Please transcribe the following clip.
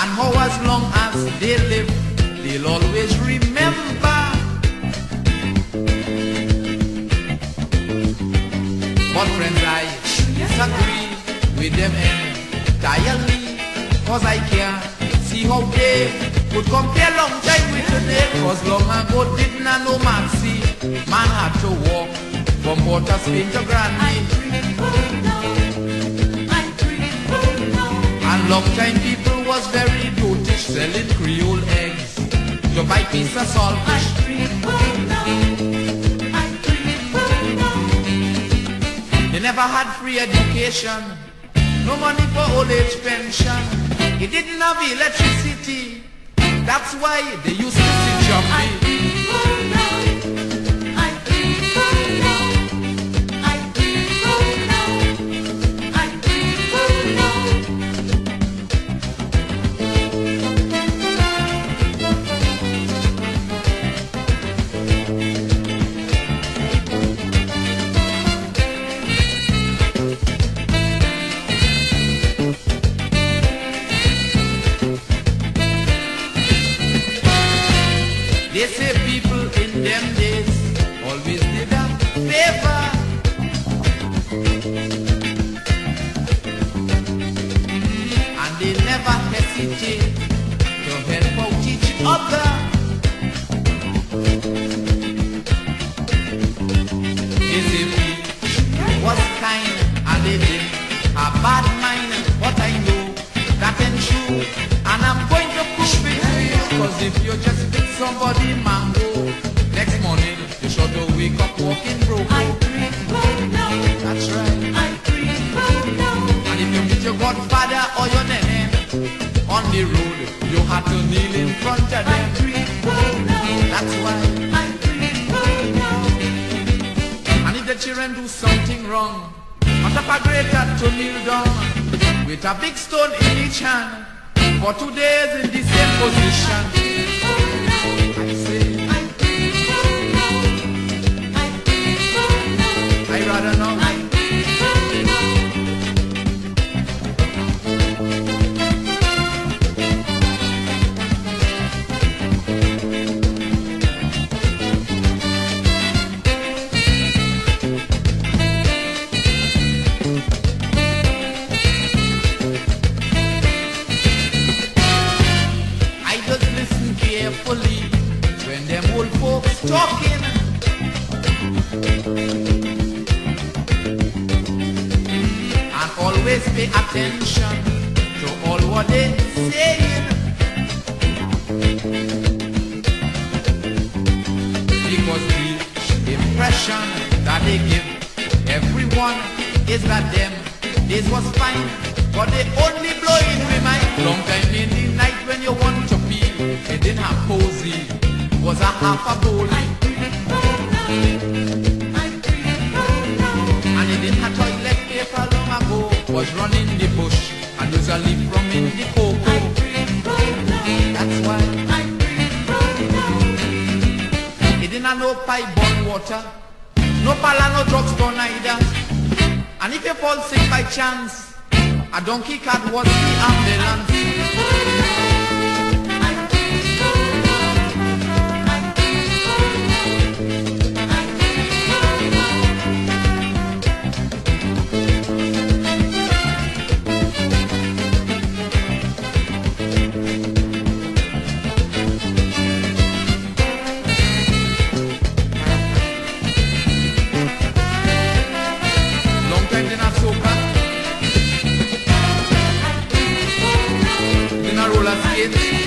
And how as long as they live, they'll always remember. But friends, I disagree with them entirely, cause I can't see how they could compare long time with today. Cause long ago didn't I know man see, man had to walk from Port of Spain to Granby. And long time people was very dotish, selling Creole eggs to buy piece of saltfish. They never had free education, no money for old age pension. They didn't have electricity, that's why they used to see jumpy. They say people in them days always did a favor, and they never hesitate to help out each other. They say people was kind and they didn't have bad mind, but I know that ain't true, and I'm going to prove it to you. Cause if you just pick somebody mango, next morning you sure to wake up walking broke. That's right. And if you meet your godfather or your nene on the road, you have to kneel in front of them. That's why. And if the children do something wrong, not up a greater to kneel down with a big stone in each hand. For 2 days in the same position, I say, I rather know. Carefully when them old folks talking, and always pay attention to all what they saying, because the impression that they give everyone is that them days was fine, but they only blow in my mind. Long time in the night when you want to pee, it didn't have posy, was a half a bowl. And it didn't have toilet paper long ago, was running the bush and was a leaf from in the cocoa. That's why. It didn't have no pipe burn water, no pala, no drugstore neither. And if you fall sick by chance, a donkey cart was the ambulance. Roller skates.